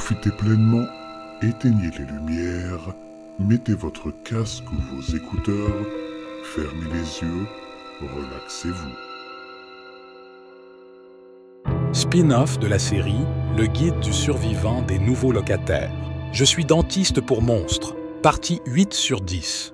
Profitez pleinement, éteignez les lumières, mettez votre casque ou vos écouteurs, fermez les yeux, relaxez-vous. Spin-off de la série Le guide du survivant des nouveaux locataires. Je suis dentiste pour monstres, partie 8 sur 10.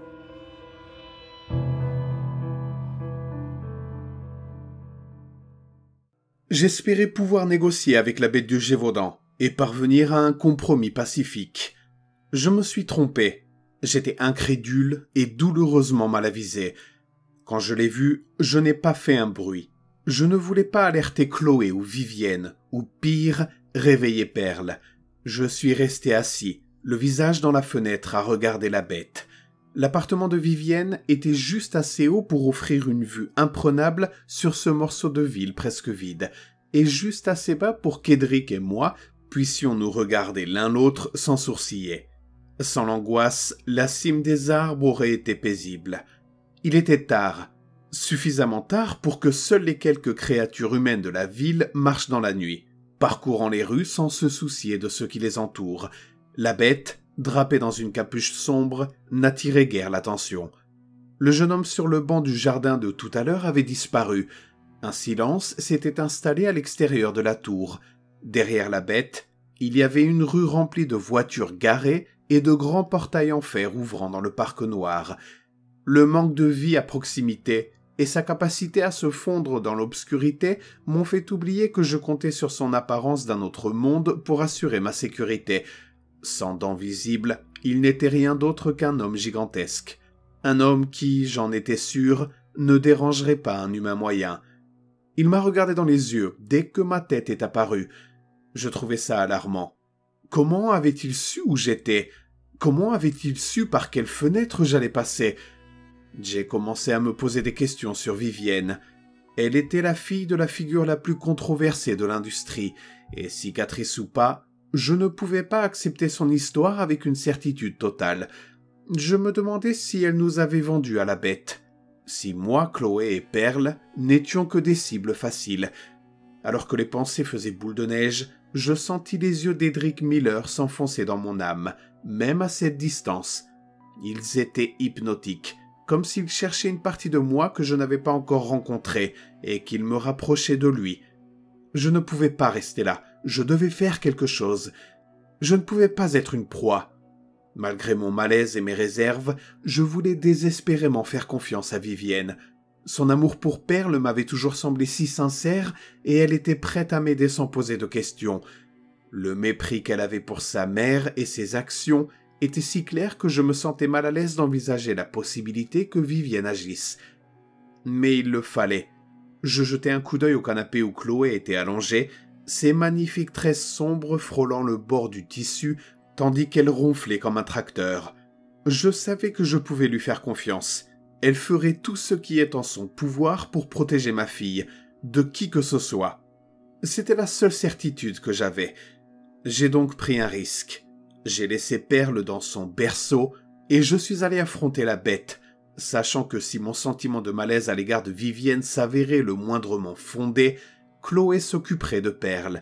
J'espérais pouvoir négocier avec la bête du Gévaudan et parvenir à un compromis pacifique. Je me suis trompé. J'étais incrédule et douloureusement mal avisé. Quand je l'ai vu, je n'ai pas fait un bruit. Je ne voulais pas alerter Chloé ou Vivienne, ou pire, réveiller Perle. Je suis resté assis, le visage dans la fenêtre à regarder la bête. L'appartement de Vivienne était juste assez haut pour offrir une vue imprenable sur ce morceau de ville presque vide, et juste assez bas pour qu'Edric et moi puissions nous regarder l'un l'autre sans sourciller. Sans l'angoisse, la cime des arbres aurait été paisible. Il était tard, suffisamment tard pour que seules les quelques créatures humaines de la ville marchent dans la nuit, parcourant les rues sans se soucier de ceux qui les entourent. La bête, drapée dans une capuche sombre, n'attirait guère l'attention. Le jeune homme sur le banc du jardin de tout à l'heure avait disparu. Un silence s'était installé à l'extérieur de la tour. Derrière la bête, il y avait une rue remplie de voitures garées et de grands portails en fer ouvrant dans le parc noir. Le manque de vie à proximité et sa capacité à se fondre dans l'obscurité m'ont fait oublier que je comptais sur son apparence d'un autre monde pour assurer ma sécurité. Sans dents visibles, il n'était rien d'autre qu'un homme gigantesque. Un homme qui, j'en étais sûr, ne dérangerait pas un humain moyen. Il m'a regardé dans les yeux dès que ma tête est apparue. Je trouvais ça alarmant. Comment avait-il su où j'étais? Comment avait-il su par quelle fenêtre j'allais passer? J'ai commencé à me poser des questions sur Vivienne. Elle était la fille de la figure la plus controversée de l'industrie, et cicatrice ou pas, je ne pouvais pas accepter son histoire avec une certitude totale. Je me demandais si elle nous avait vendus à la bête. Si moi, Chloé et Perle n'étions que des cibles faciles. Alors que les pensées faisaient boule de neige, je sentis les yeux d'Edric Miller s'enfoncer dans mon âme, même à cette distance. Ils étaient hypnotiques, comme s'ils cherchaient une partie de moi que je n'avais pas encore rencontrée et qu'ils me rapprochaient de lui. Je ne pouvais pas rester là, je devais faire quelque chose. Je ne pouvais pas être une proie. Malgré mon malaise et mes réserves, je voulais désespérément faire confiance à Vivienne. Son amour pour Perle m'avait toujours semblé si sincère et elle était prête à m'aider sans poser de questions. Le mépris qu'elle avait pour sa mère et ses actions était si clair que je me sentais mal à l'aise d'envisager la possibilité que Vivienne agisse. Mais il le fallait. Je jetai un coup d'œil au canapé où Chloé était allongée, ses magnifiques tresses sombres frôlant le bord du tissu, tandis qu'elle ronflait comme un tracteur. Je savais que je pouvais lui faire confiance. Elle ferait tout ce qui est en son pouvoir pour protéger ma fille, de qui que ce soit. C'était la seule certitude que j'avais. J'ai donc pris un risque. J'ai laissé Perle dans son berceau et je suis allé affronter la bête, sachant que si mon sentiment de malaise à l'égard de Vivienne s'avérait le moindrement fondé, Chloé s'occuperait de Perle.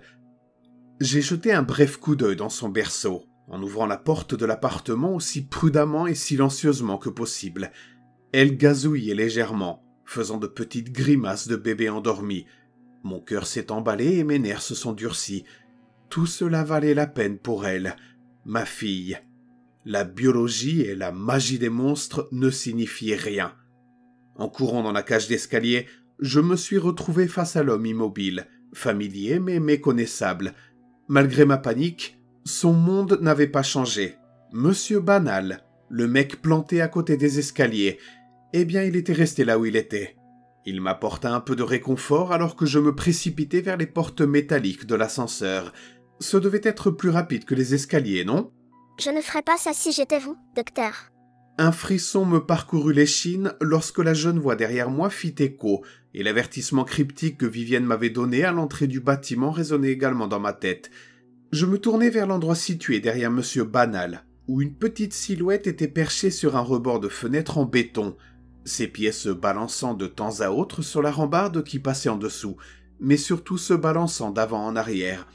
J'ai jeté un bref coup d'œil dans son berceau, en ouvrant la porte de l'appartement aussi prudemment et silencieusement que possible. Elle gazouillait légèrement, faisant de petites grimaces de bébé endormi. Mon cœur s'est emballé et mes nerfs se sont durcis. Tout cela valait la peine pour elle, ma fille. La biologie et la magie des monstres ne signifiaient rien. En courant dans la cage d'escalier, je me suis retrouvé face à l'homme immobile, familier mais méconnaissable. Malgré ma panique, son monde n'avait pas changé. Monsieur Banal, le mec planté à côté des escaliers, eh bien il était resté là où il était. Il m'apporta un peu de réconfort alors que je me précipitais vers les portes métalliques de l'ascenseur. Ce devait être plus rapide que les escaliers, non? Je ne ferais pas ça si j'étais vous, docteur. Un frisson me parcourut l'échine lorsque la jeune voix derrière moi fit écho, et l'avertissement cryptique que Vivienne m'avait donné à l'entrée du bâtiment résonnait également dans ma tête. Je me tournai vers l'endroit situé derrière Monsieur Banal, où une petite silhouette était perchée sur un rebord de fenêtre en béton, ses pieds se balançant de temps à autre sur la rambarde qui passait en dessous, mais surtout se balançant d'avant en arrière.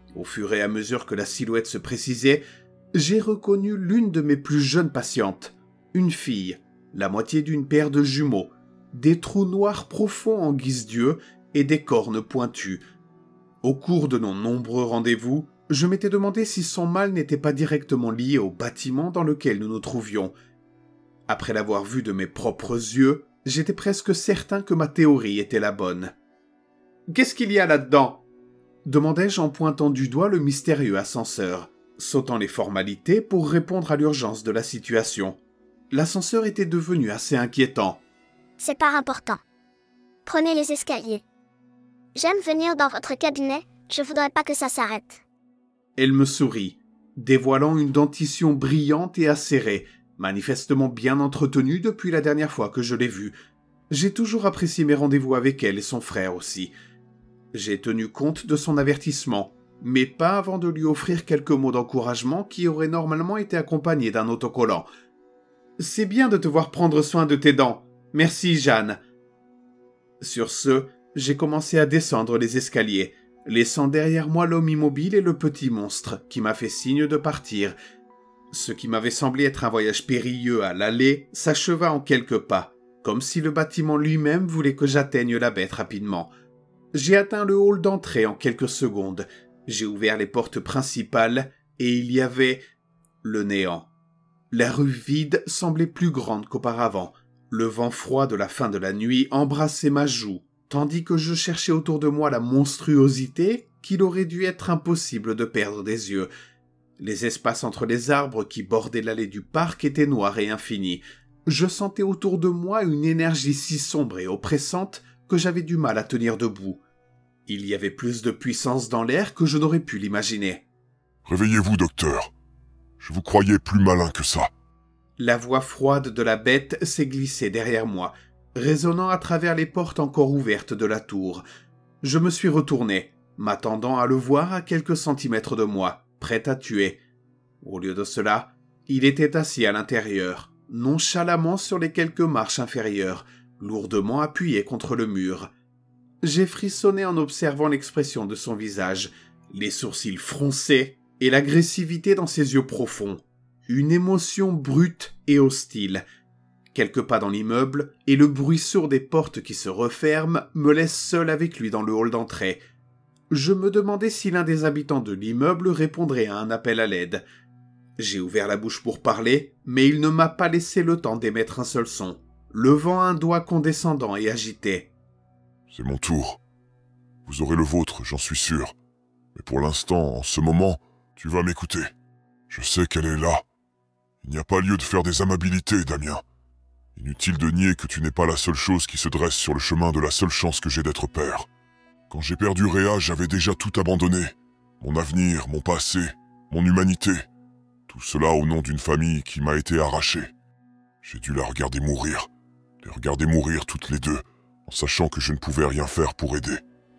Au fur et à mesure que la silhouette se précisait, j'ai reconnu l'une de mes plus jeunes patientes, une fille, la moitié d'une paire de jumeaux, des trous noirs profonds en guise d'yeux et des cornes pointues. Au cours de nos nombreux rendez-vous, je m'étais demandé si son mal n'était pas directement lié au bâtiment dans lequel nous nous trouvions. Après l'avoir vu de mes propres yeux, j'étais presque certain que ma théorie était la bonne. « Qu'est-ce qu'il y a là-dedans » demandai-je en pointant du doigt le mystérieux ascenseur, sautant les formalités pour répondre à l'urgence de la situation. L'ascenseur était devenu assez inquiétant. « C'est pas important. Prenez les escaliers. J'aime venir dans votre cabinet, je voudrais pas que ça s'arrête. » Elle me sourit, dévoilant une dentition brillante et acérée, manifestement bien entretenue depuis la dernière fois que je l'ai vue. J'ai toujours apprécié mes rendez-vous avec elle et son frère aussi. J'ai tenu compte de son avertissement, mais pas avant de lui offrir quelques mots d'encouragement qui auraient normalement été accompagnés d'un autocollant. « C'est bien de te voir prendre soin de tes dents. Merci, Jeanne. » Sur ce, j'ai commencé à descendre les escaliers, laissant derrière moi l'homme immobile et le petit monstre qui m'a fait signe de partir. Ce qui m'avait semblé être un voyage périlleux à l'aller s'acheva en quelques pas, comme si le bâtiment lui-même voulait que j'atteigne la bête rapidement. J'ai atteint le hall d'entrée en quelques secondes. J'ai ouvert les portes principales et il y avait le néant. La rue vide semblait plus grande qu'auparavant. Le vent froid de la fin de la nuit embrassait ma joue, tandis que je cherchais autour de moi la monstruosité qu'il aurait dû être impossible de perdre des yeux. Les espaces entre les arbres qui bordaient l'allée du parc étaient noirs et infinis. Je sentais autour de moi une énergie si sombre et oppressante que j'avais du mal à tenir debout. Il y avait plus de puissance dans l'air que je n'aurais pu l'imaginer. « Réveillez-vous, docteur. Je vous croyais plus malin que ça. » La voix froide de la bête s'est glissée derrière moi, résonnant à travers les portes encore ouvertes de la tour. Je me suis retourné, m'attendant à le voir à quelques centimètres de moi, prêt à tuer. Au lieu de cela, il était assis à l'intérieur, nonchalamment sur les quelques marches inférieures, lourdement appuyé contre le mur. J'ai frissonné en observant l'expression de son visage, les sourcils froncés et l'agressivité dans ses yeux profonds. Une émotion brute et hostile. Quelques pas dans l'immeuble et le bruit sourd des portes qui se referment me laisse seul avec lui dans le hall d'entrée. Je me demandais si l'un des habitants de l'immeuble répondrait à un appel à l'aide. J'ai ouvert la bouche pour parler, mais il ne m'a pas laissé le temps d'émettre un seul son, levant un doigt condescendant et agité. « C'est mon tour. Vous aurez le vôtre, j'en suis sûr. Mais pour l'instant, en ce moment, tu vas m'écouter. Je sais qu'elle est là. Il n'y a pas lieu de faire des amabilités, Damien. Inutile de nier que tu n'es pas la seule chose qui se dresse sur le chemin de la seule chance que j'ai d'être père. Quand j'ai perdu Réa, j'avais déjà tout abandonné. Mon avenir, mon passé, mon humanité. Tout cela au nom d'une famille qui m'a été arrachée. J'ai dû la regarder mourir. Les regarder mourir toutes les deux, en sachant que je ne pouvais rien faire pour aider.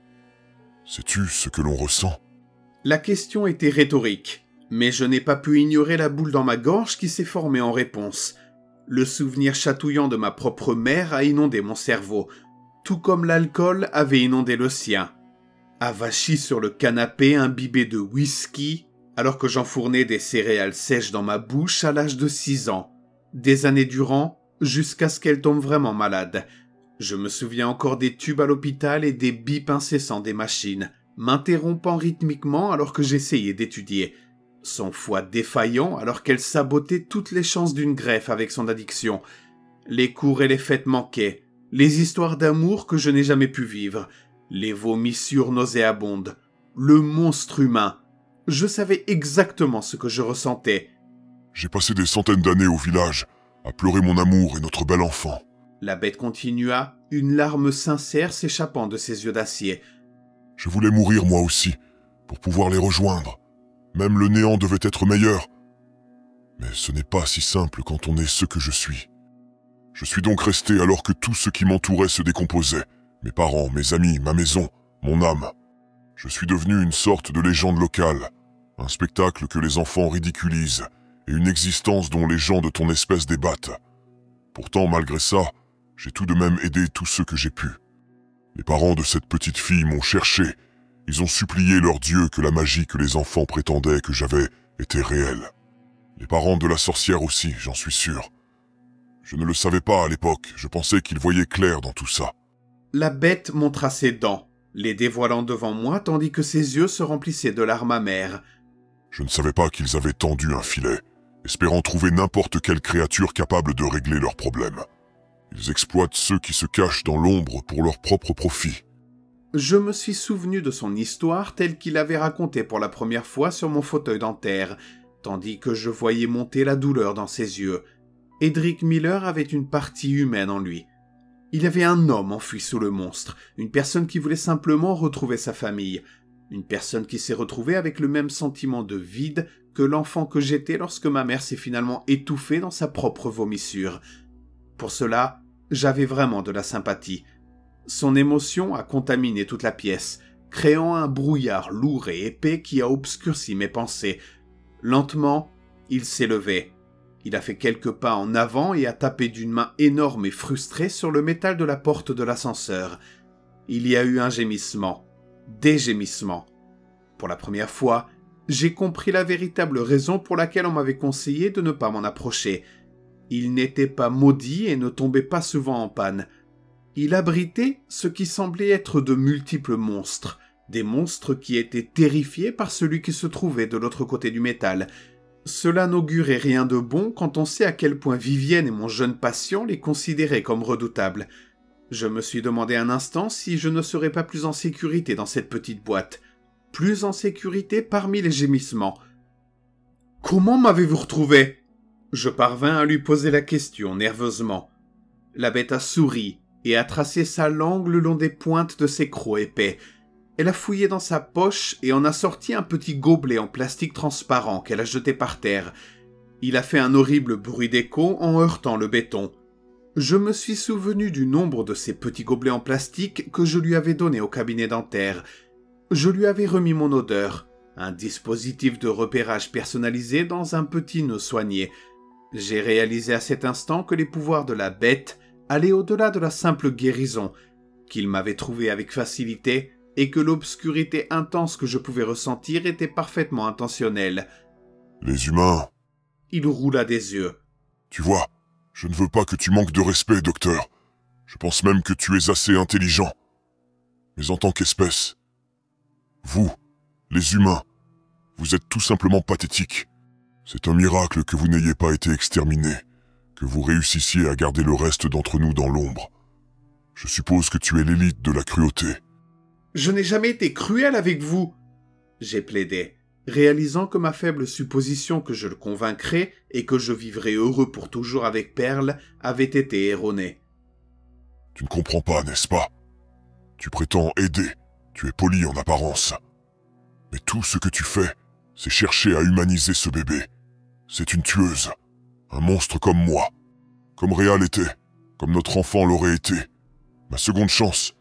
Sais-tu ce que l'on ressent ? La question était rhétorique, mais je n'ai pas pu ignorer la boule dans ma gorge qui s'est formée en réponse. Le souvenir chatouillant de ma propre mère a inondé mon cerveau, tout comme l'alcool avait inondé le sien. Avachi sur le canapé imbibé de whisky, alors que j'enfournais des céréales sèches dans ma bouche à l'âge de 6 ans. Des années durant, jusqu'à ce qu'elle tombe vraiment malade. Je me souviens encore des tubes à l'hôpital et des bips incessants des machines, m'interrompant rythmiquement alors que j'essayais d'étudier. Son foie défaillant alors qu'elle sabotait toutes les chances d'une greffe avec son addiction. Les cours et les fêtes manquaient, les histoires d'amour que je n'ai jamais pu vivre, les vomissures nauséabondes, le monstre humain. Je savais exactement ce que je ressentais. J'ai passé des centaines d'années au village, à pleurer mon amour et notre bel enfant. La bête continua, une larme sincère s'échappant de ses yeux d'acier. Je voulais mourir moi aussi, pour pouvoir les rejoindre. Même le néant devait être meilleur. Mais ce n'est pas si simple quand on est ce que je suis. Je suis donc resté alors que tout ce qui m'entourait se décomposait. Mes parents, mes amis, ma maison, mon âme. Je suis devenu une sorte de légende locale, un spectacle que les enfants ridiculisent, et une existence dont les gens de ton espèce débattent. Pourtant, malgré ça, j'ai tout de même aidé tous ceux que j'ai pu. Les parents de cette petite fille m'ont cherché. Ils ont supplié leur dieu que la magie que les enfants prétendaient que j'avais était réelle. Les parents de la sorcière aussi, j'en suis sûr. Je ne le savais pas à l'époque, je pensais qu'ils voyaient clair dans tout ça. La bête montra ses dents, les dévoilant devant moi tandis que ses yeux se remplissaient de larmes amères. Je ne savais pas qu'ils avaient tendu un filet, espérant trouver n'importe quelle créature capable de régler leurs problèmes. Ils exploitent ceux qui se cachent dans l'ombre pour leur propre profit. Je me suis souvenu de son histoire telle qu'il avait racontée pour la première fois sur mon fauteuil dentaire, tandis que je voyais monter la douleur dans ses yeux. Edric Miller avait une partie humaine en lui. Il y avait un homme enfui sous le monstre, une personne qui voulait simplement retrouver sa famille, une personne qui s'est retrouvée avec le même sentiment de vide que l'enfant que j'étais lorsque ma mère s'est finalement étouffée dans sa propre vomissure. Pour cela, j'avais vraiment de la sympathie. Son émotion a contaminé toute la pièce, créant un brouillard lourd et épais qui a obscurci mes pensées. Lentement, il s'est levé. Il a fait quelques pas en avant et a tapé d'une main énorme et frustrée sur le métal de la porte de l'ascenseur. Il y a eu un gémissement. Des gémissements. Pour la première fois, j'ai compris la véritable raison pour laquelle on m'avait conseillé de ne pas m'en approcher. Il n'était pas maudit et ne tombait pas souvent en panne. Il abritait ce qui semblait être de multiples monstres, des monstres qui étaient terrifiés par celui qui se trouvait de l'autre côté du métal. Cela n'augurait rien de bon quand on sait à quel point Vivienne et mon jeune patient les considéraient comme redoutables. Je me suis demandé un instant si je ne serais pas plus en sécurité dans cette petite boîte. Plus en sécurité parmi les gémissements. « Comment m'avez-vous retrouvé ?» Je parvins à lui poser la question nerveusement. La bête a souri et a tracé sa langue le long des pointes de ses crocs épais. Elle a fouillé dans sa poche et en a sorti un petit gobelet en plastique transparent qu'elle a jeté par terre. Il a fait un horrible bruit d'écho en heurtant le béton. Je me suis souvenu du nombre de ces petits gobelets en plastique que je lui avais donnés au cabinet dentaire. Je lui avais remis mon odeur, un dispositif de repérage personnalisé dans un petit nœud soigné. J'ai réalisé à cet instant que les pouvoirs de la bête allaient au-delà de la simple guérison, qu'il m'avait trouvée avec facilité et que l'obscurité intense que je pouvais ressentir était parfaitement intentionnelle. Les humains... Il roula des yeux. Tu vois, je ne veux pas que tu manques de respect, docteur. Je pense même que tu es assez intelligent. Mais en tant qu'espèce, vous, les humains, vous êtes tout simplement pathétiques. C'est un miracle que vous n'ayez pas été exterminés, que vous réussissiez à garder le reste d'entre nous dans l'ombre. Je suppose que tu es l'élite de la cruauté. Je n'ai jamais été cruel avec vous, j'ai plaidé, réalisant que ma faible supposition que je le convaincrais et que je vivrais heureux pour toujours avec Perle avait été erronée. Tu ne comprends pas, n'est-ce pas? Tu prétends aider, tu es poli en apparence. Mais tout ce que tu fais, c'est chercher à humaniser ce bébé. C'est une tueuse, un monstre comme moi, comme Réa l'était, comme notre enfant l'aurait été. Ma seconde chance.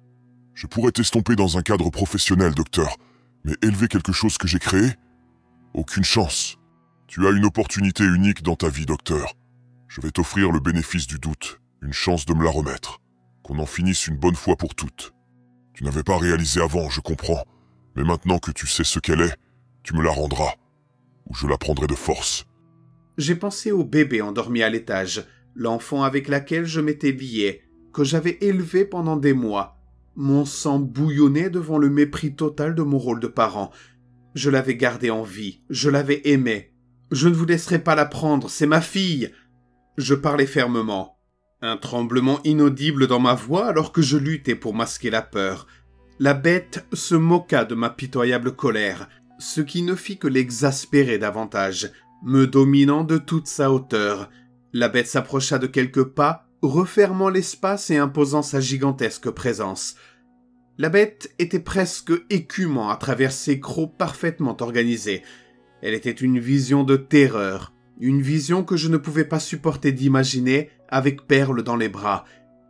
Je pourrais t'estomper dans un cadre professionnel, docteur, mais élever quelque chose que j'ai créé? Aucune chance. Tu as une opportunité unique dans ta vie, docteur. Je vais t'offrir le bénéfice du doute, une chance de me la remettre. Qu'on en finisse une bonne fois pour toutes. Tu n'avais pas réalisé avant, je comprends, mais maintenant que tu sais ce qu'elle est, tu me la rendras, ou je la prendrai de force. J'ai pensé au bébé endormi à l'étage, l'enfant avec laquelle je m'étais lié, que j'avais élevé pendant des mois. Mon sang bouillonnait devant le mépris total de mon rôle de parent. Je l'avais gardée en vie, je l'avais aimée. Je ne vous laisserai pas la prendre, c'est ma fille. Je parlais fermement. Un tremblement inaudible dans ma voix alors que je luttais pour masquer la peur. La bête se moqua de ma pitoyable colère, ce qui ne fit que l'exaspérer davantage, me dominant de toute sa hauteur. La bête s'approcha de quelques pas, refermant l'espace et imposant sa gigantesque présence. La bête était presque écumant à travers ses crocs parfaitement organisés. Elle était une vision de terreur, une vision que je ne pouvais pas supporter d'imaginer avec Perle dans les bras.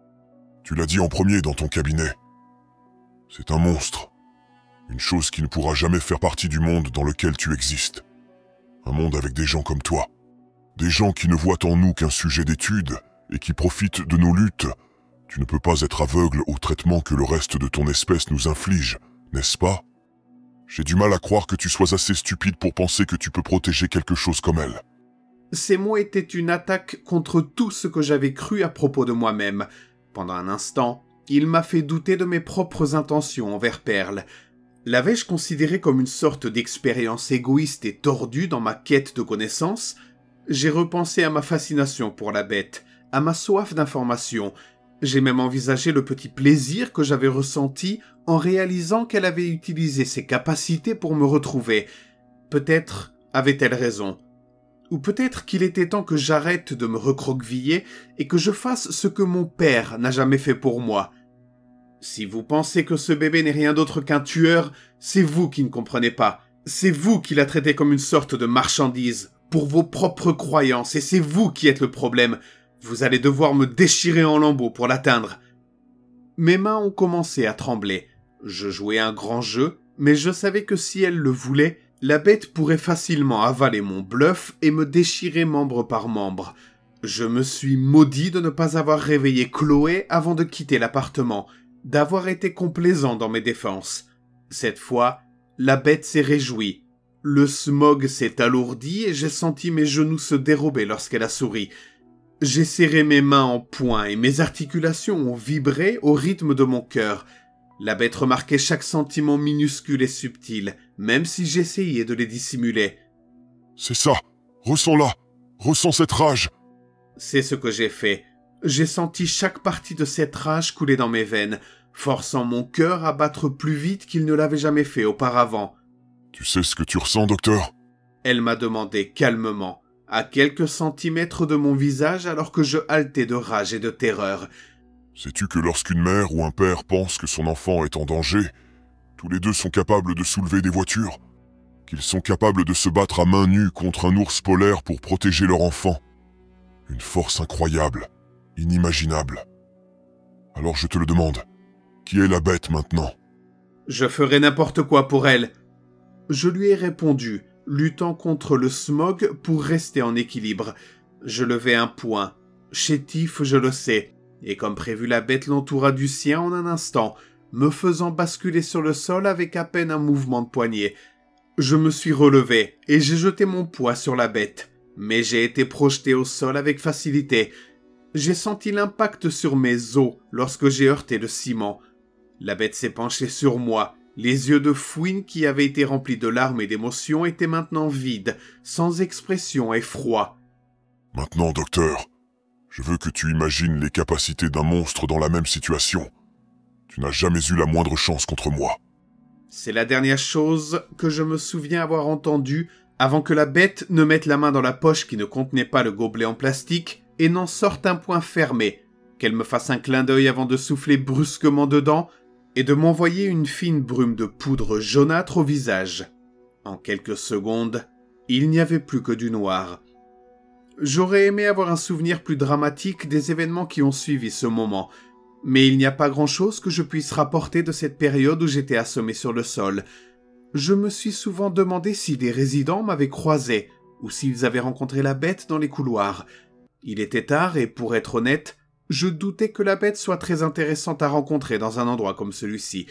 Tu l'as dit en premier dans ton cabinet. C'est un monstre. Une chose qui ne pourra jamais faire partie du monde dans lequel tu existes. Un monde avec des gens comme toi. Des gens qui ne voient en nous qu'un sujet d'étude et qui profitent de nos luttes. Tu ne peux pas être aveugle au traitement que le reste de ton espèce nous inflige, n'est-ce pas? J'ai du mal à croire que tu sois assez stupide pour penser que tu peux protéger quelque chose comme elle. » Ces mots étaient une attaque contre tout ce que j'avais cru à propos de moi-même. Pendant un instant, il m'a fait douter de mes propres intentions envers Perle. L'avais-je considéré comme une sorte d'expérience égoïste et tordue dans ma quête de connaissances ? J'ai repensé à ma fascination pour la bête, à ma soif d'information. J'ai même envisagé le petit plaisir que j'avais ressenti en réalisant qu'elle avait utilisé ses capacités pour me retrouver. Peut-être avait-elle raison. Ou peut-être qu'il était temps que j'arrête de me recroqueviller et que je fasse ce que mon père n'a jamais fait pour moi. Si vous pensez que ce bébé n'est rien d'autre qu'un tueur, c'est vous qui ne comprenez pas. C'est vous qui la traitez comme une sorte de marchandise, pour vos propres croyances, et c'est vous qui êtes le problème. Vous allez devoir me déchirer en lambeaux pour l'atteindre. Mes mains ont commencé à trembler. Je jouais un grand jeu, mais je savais que si elle le voulait, la bête pourrait facilement avaler mon bluff et me déchirer membre par membre. Je me suis maudit de ne pas avoir réveillé Chloé avant de quitter l'appartement, d'avoir été complaisant dans mes défenses. Cette fois, la bête s'est réjouie. Le smog s'est alourdi et j'ai senti mes genoux se dérober lorsqu'elle a souri. J'ai serré mes mains en poing et mes articulations ont vibré au rythme de mon cœur. La bête remarquait chaque sentiment minuscule et subtil, même si j'essayais de les dissimuler. « C'est ça. Ressens-la. Ressens cette rage. » C'est ce que j'ai fait. J'ai senti chaque partie de cette rage couler dans mes veines, forçant mon cœur à battre plus vite qu'il ne l'avait jamais fait auparavant. « Tu sais ce que tu ressens, docteur ?» Elle m'a demandé calmement, à quelques centimètres de mon visage alors que je haletais de rage et de terreur. « Sais-tu que lorsqu'une mère ou un père pense que son enfant est en danger, tous les deux sont capables de soulever des voitures, qu'ils sont capables de se battre à main nue contre un ours polaire pour protéger leur enfant. Une force incroyable, inimaginable. Alors je te le demande, qui est la bête maintenant ? » Je ferai n'importe quoi pour elle. Je lui ai répondu, luttant contre le smog pour rester en équilibre. Je levai un poing. Chétif, je le sais. Et comme prévu, la bête l'entoura du sien en un instant, me faisant basculer sur le sol avec à peine un mouvement de poignet. Je me suis relevé et j'ai jeté mon poids sur la bête, mais j'ai été projeté au sol avec facilité. J'ai senti l'impact sur mes os lorsque j'ai heurté le ciment. La bête s'est penchée sur moi. Les yeux de fouine qui avaient été remplis de larmes et d'émotions étaient maintenant vides, sans expression et froids. « Maintenant, docteur, je veux que tu imagines les capacités d'un monstre dans la même situation. Tu n'as jamais eu la moindre chance contre moi. » C'est la dernière chose que je me souviens avoir entendue avant que la bête ne mette la main dans la poche qui ne contenait pas le gobelet en plastique et n'en sorte un poing fermé, qu'elle me fasse un clin d'œil avant de souffler brusquement dedans et de m'envoyer une fine brume de poudre jaunâtre au visage. En quelques secondes, il n'y avait plus que du noir. J'aurais aimé avoir un souvenir plus dramatique des événements qui ont suivi ce moment, mais il n'y a pas grand-chose que je puisse rapporter de cette période où j'étais assommé sur le sol. Je me suis souvent demandé si des résidents m'avaient croisé, ou s'ils avaient rencontré la bête dans les couloirs. Il était tard et, pour être honnête, je doutais que la bête soit très intéressante à rencontrer dans un endroit comme celui-ci.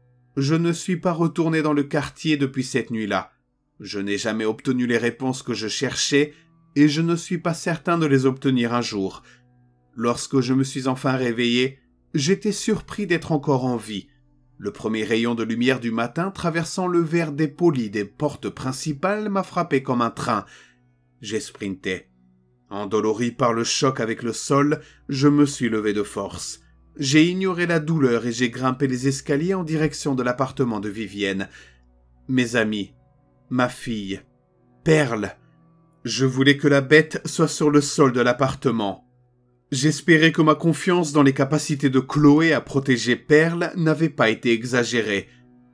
Je ne suis pas retourné dans le quartier depuis cette nuit-là. Je n'ai jamais obtenu les réponses que je cherchais, et je ne suis pas certain de les obtenir un jour. Lorsque je me suis enfin réveillé, j'étais surpris d'être encore en vie. Le premier rayon de lumière du matin traversant le verre dépoli des portes principales m'a frappé comme un train. J'ai sprinté. Endolori par le choc avec le sol, je me suis levé de force. J'ai ignoré la douleur et j'ai grimpé les escaliers en direction de l'appartement de Vivienne. Mes amis, ma fille, Perle. Je voulais que la bête soit sur le sol de l'appartement. J'espérais que ma confiance dans les capacités de Chloé à protéger Perle n'avait pas été exagérée.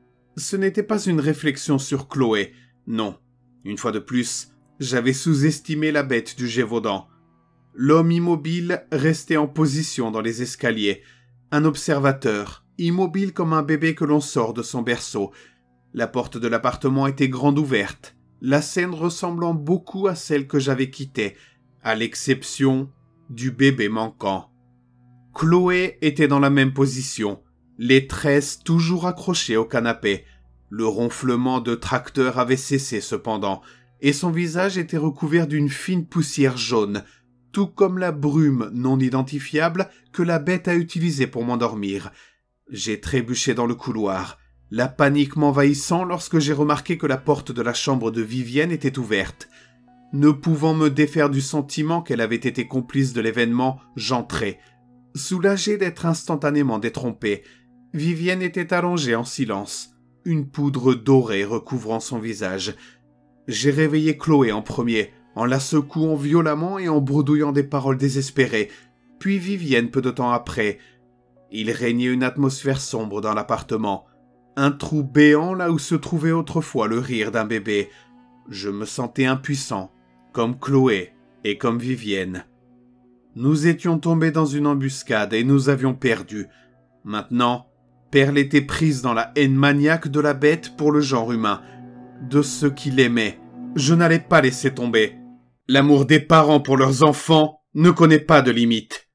Ce n'était pas une réflexion sur Chloé, non. Une fois de plus, j'avais sous-estimé la bête du Gévaudan. L'homme immobile restait en position dans les escaliers. Un observateur, immobile comme un bébé que l'on sort de son berceau. La porte de l'appartement était grande ouverte, la scène ressemblant beaucoup à celle que j'avais quittée, à l'exception du bébé manquant. Chloé était dans la même position, les tresses toujours accrochées au canapé. Le ronflement de tracteur avait cessé cependant, et son visage était recouvert d'une fine poussière jaune, tout comme la brume non identifiable que la bête a utilisée pour m'endormir. J'ai trébuché dans le couloir, la panique m'envahissant lorsque j'ai remarqué que la porte de la chambre de Vivienne était ouverte. Ne pouvant me défaire du sentiment qu'elle avait été complice de l'événement, j'entrai. Soulagé d'être instantanément détrompé, Vivienne était allongée en silence, une poudre dorée recouvrant son visage. J'ai réveillé Chloé en premier, en la secouant violemment et en bredouillant des paroles désespérées, puis Vivienne peu de temps après. Il régnait une atmosphère sombre dans l'appartement, un trou béant là où se trouvait autrefois le rire d'un bébé. Je me sentais impuissant, comme Chloé et comme Vivienne. Nous étions tombés dans une embuscade et nous avions perdu. Maintenant, Perle était prise dans la haine maniaque de la bête pour le genre humain, de ceux qui l'aimaient. Je n'allais pas laisser tomber. L'amour des parents pour leurs enfants ne connaît pas de limite.